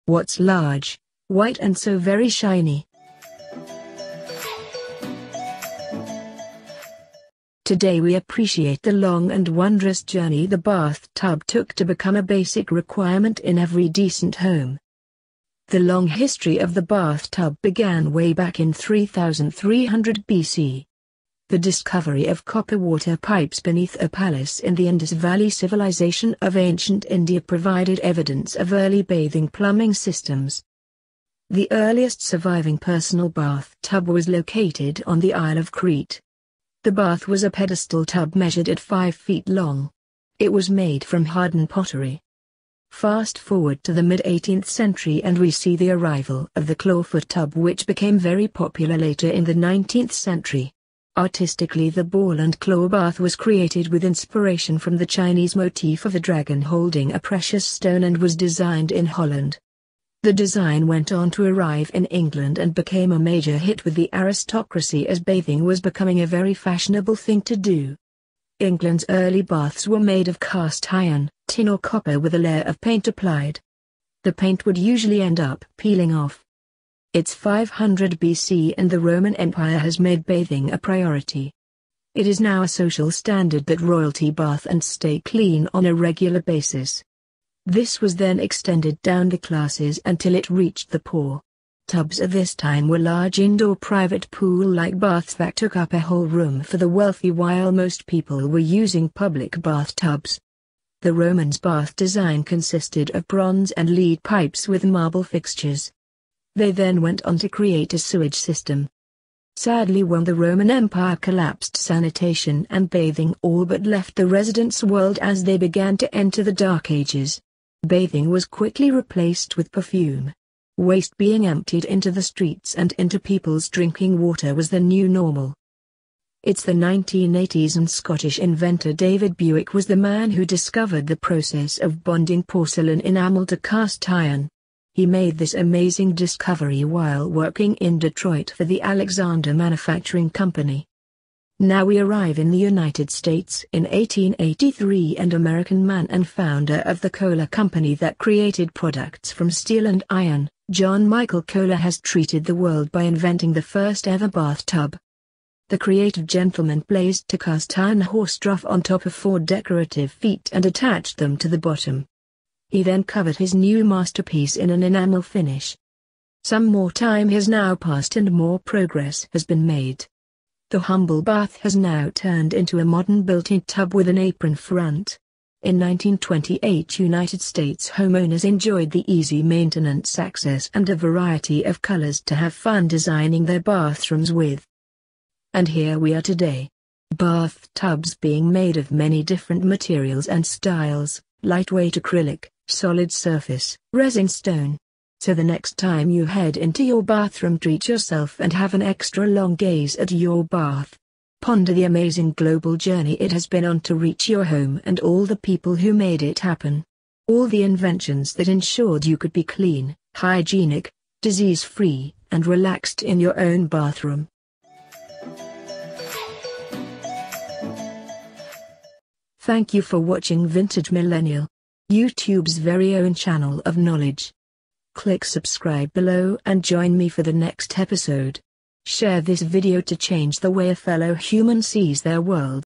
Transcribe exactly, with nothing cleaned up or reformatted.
What's large, white and so very shiny? Today we appreciate the long and wondrous journey the bathtub took to become a basic requirement in every decent home. The long history of the bathtub began way back in three thousand three hundred B C. The discovery of copper water pipes beneath a palace in the Indus Valley civilization of ancient India provided evidence of early bathing plumbing systems. The earliest surviving personal bathtub was located on the Isle of Crete. The bath was a pedestal tub measured at five feet long. It was made from hardened pottery. Fast forward to the mid-eighteenth century and we see the arrival of the clawfoot tub, which became very popular later in the nineteenth century. Artistically, the ball and claw bath was created with inspiration from the Chinese motif of a dragon holding a precious stone and was designed in Holland. The design went on to arrive in England and became a major hit with the aristocracy as bathing was becoming a very fashionable thing to do. England's early baths were made of cast iron, tin or copper with a layer of paint applied. The paint would usually end up peeling off. It's five hundred B C and the Roman Empire has made bathing a priority. It is now a social standard that royalty bath and stay clean on a regular basis. This was then extended down the classes until it reached the poor. Tubs at this time were large indoor private pool-like baths that took up a whole room for the wealthy, while most people were using public bathtubs. The Romans' bath design consisted of bronze and lead pipes with marble fixtures. They then went on to create a sewage system. Sadly, when the Roman Empire collapsed, sanitation and bathing all but left the residents' world as they began to enter the Dark Ages. Bathing was quickly replaced with perfume. Waste being emptied into the streets and into people's drinking water was the new normal. It's the nineteen eighties and Scottish inventor David Buick was the man who discovered the process of bonding porcelain enamel to cast iron. He made this amazing discovery while working in Detroit for the Alexander Manufacturing Company. Now we arrive in the United States in eighteen eighty-three, and American man and founder of the Kohler Company that created products from steel and iron, John Michael Kohler has treated the world by inventing the first ever bathtub. The creative gentleman placed a cast iron horse trough on top of four decorative feet and attached them to the bottom. He then covered his new masterpiece in an enamel finish. Some more time has now passed and more progress has been made. The humble bath has now turned into a modern built-in tub with an apron front. In nineteen twenty-eight, United States homeowners enjoyed the easy maintenance access and a variety of colors to have fun designing their bathrooms with. And here we are today. Bathtubs being made of many different materials and styles, lightweight acrylic, solid surface, resin stone. So the next time you head into your bathroom, treat yourself and have an extra long gaze at your bath. Ponder the amazing global journey it has been on to reach your home and all the people who made it happen. All the inventions that ensured you could be clean, hygienic, disease-free, and relaxed in your own bathroom. Thank you for watching Vintage Millennial, YouTube's very own channel of knowledge. Click subscribe below and join me for the next episode. Share this video to change the way a fellow human sees their world.